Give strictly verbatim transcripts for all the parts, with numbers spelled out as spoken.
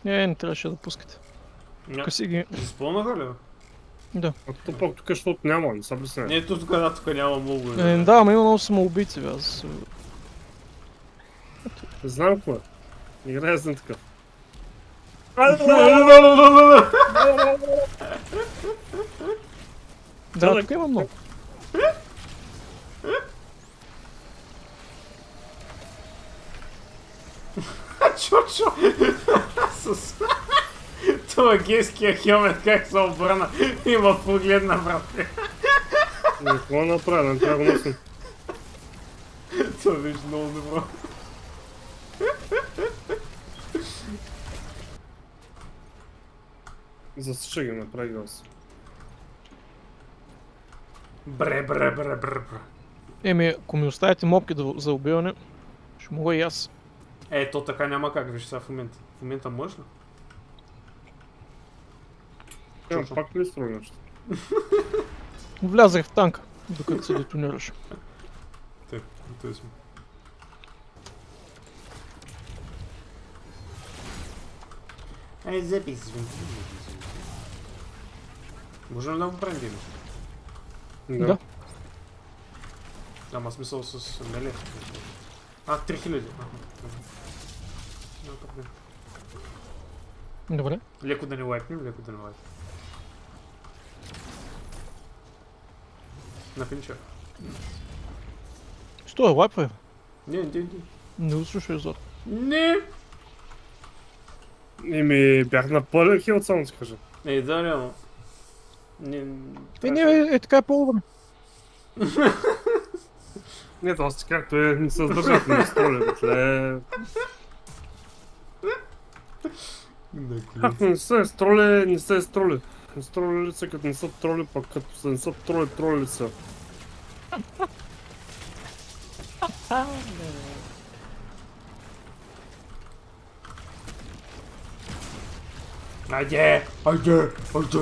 Не, не трябваше да пускате. Тук си ги... Изпълнаха ли? Да. А то пак тук, защото няма, не са обяснява. Не, тук, да, тук няма много. Е, да, ама има много самоубийци, бе, аз... Не знам какво е. Играя съм такъв. Да, тук има много. Чучо! С... Това гейския хелмет как се обрана има погледна, брат. Какво направя? Не трябва да го носим. Това виж много добро. Засича ги, направи ги аз. Бре, бре, бре, бре, бре. Еми, ако ми оставите мопки да, за убиване, ще мога и аз. Е, то така няма как, виж сега в момента. В момента можеш ли? Имам пак ли строй нещо? Влязах в танка, докато се детонираш. Так, готови сме. Ей, запис, можем ли да го правим димаш? Да. Ама смисъл с меле. А, три хиляди. Добре. Леко да не лайкнем, леко да не лайкнем. На финчер. Що е лайпвай? Не, не, не. Не услушай зор. Не! Еми, бях на пълен хил, само ти кажа. Ей, да, реално. Не... Е, не, е, е така е по-добре. Не, това си както е, не се сдържат на строли, бе. Както не са строли, не са строли. Строли са като не са троли, пък като са не са троли, троли са. Айде! Айде! Айде!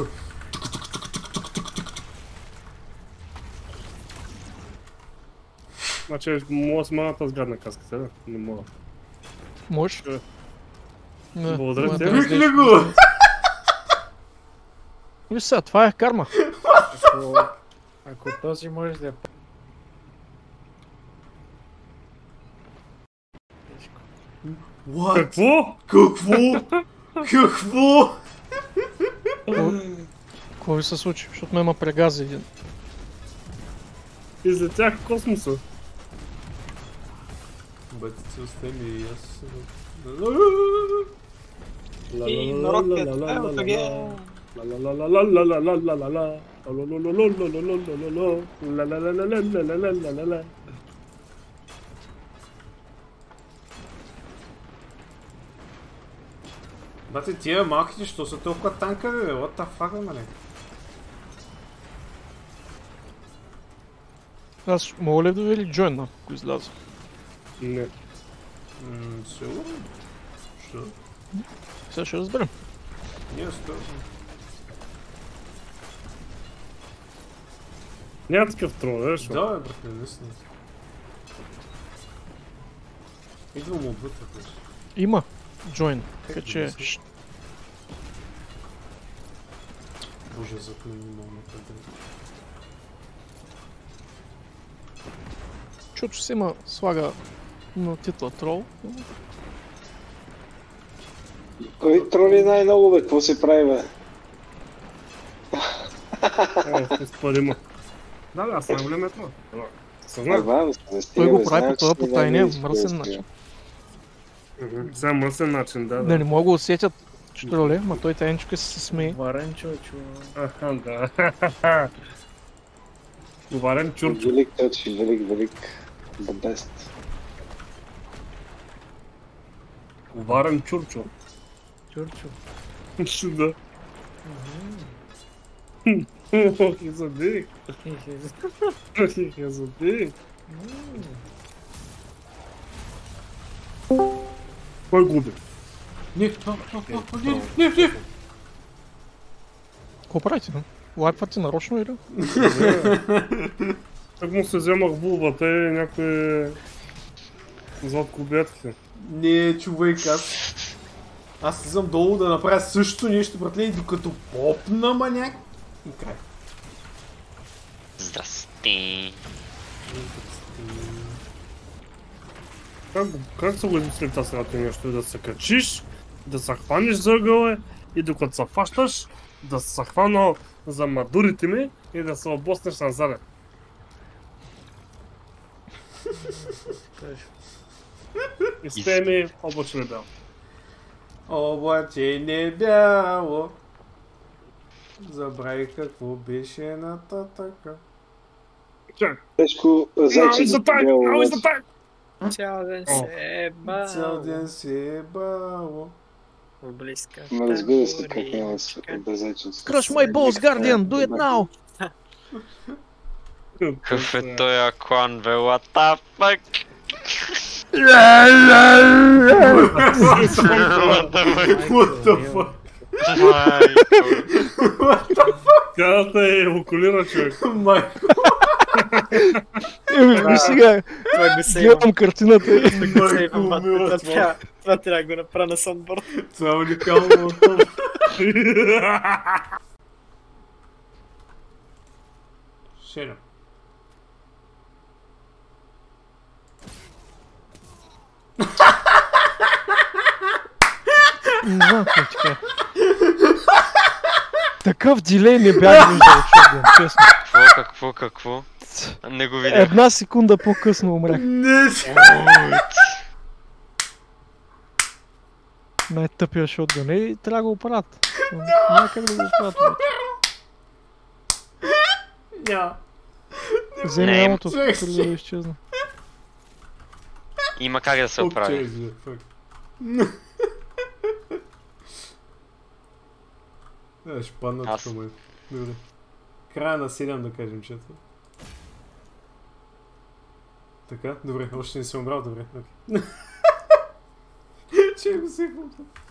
Значи, мога да смагата с гадна каската, да? Не мога. Можеш? Е. Не, Благодаря ма ти. да Вих ли раздеш. го? Виж сега, това е карма. Ако, ако този може да е What? Какво? Какво? Какво? Какво ви се случи? Защото ме има прегази един. Излетях в космоса. Бъдете остали и аз... Бате, тия малките, що са толкова танкави, бе? What the fuck, бе, нали? Аз мога ли да видя джойна, ако изляза? Не. Ммм, сигурно? Що? Сега ще разберем. Не, сто. Няма такъв трол, да, шо? Да, бе, брат, не наистина. Идвам отвътре, бе. Има джойн, така Как да че... не знам? щ- Боже, запни не мога напред. Чуто си има слага на титла трол. Кой троли най-много, бе? Какво се прави, бе? Е, ще спорима. Да, да, аз най-големия трол. Съзнах. Това, бе, се Той го бе, прави знам, по този че си потайния най-големия мръсен човек. начин. Сега мръсен начин, да, Да да. не мога да усетят, че троле, ма той тайничка се смее. варен чочо. Аха, да. Говорен чурчо. Велик точи, велик, велик. The best. Говорен чурчо. Чурчо. Ще да. Ох, и забих. Ох, и забих. Кой губи? Не, а, а, а, не, не, не! Какво правите, бе? Лайпвате нарочно или? Так му се вземах булбата и някой зад кубетки. Не, човек, аз... Аз слизам долу да направя същото нещо, братле, и докато попна маняк и край. Здрасти. Как, как са го измислили тази срата нещо? Да се качиш, да се хванеш за ъгъла и докато се фащаш, да се хвана за мадурите ми и да се обоснеш назаде. И сте ми облачно бяло. Облачение бяло. Забравих какво беше нататъка. Чак. Тежко Now зайче is за the time! бяло Now is вече. the time! Цял ден О. се е бал. Цял ден си е бало. В близка. Ма разбира се, как няма да се без зайченце. Crush my balls, Guardian, do it now! Какъв е той клан, бе, what the fuck? What the fuck? Кадата е окулира, човек. Майко. Еми, виж сега, Това го сейвам. гледам картината и... Това го сейвам, Майко, бате. мила, Това трябва- Това трябва да го направя на сондборд. Това е уникално. Шеря. Не знам какво ти кажа. Такъв дилей не бях виждал, Шотган, честно. Какво, какво, какво? Не го видях. Една секунда по-късно умрях. Не, Най-тъпия Шотган. Ей, трябва да го оправят. Няма как да го оправят. бе. няма. Вземи Не, ямото, човек, преди да изчезна. Има как да се оправи. Окей, бе, фак. Да, ще падна Аз. тук, май. Добре. Края на седем да кажем, че това. Така, добре, още не си умрал, добре. Okay. Че го си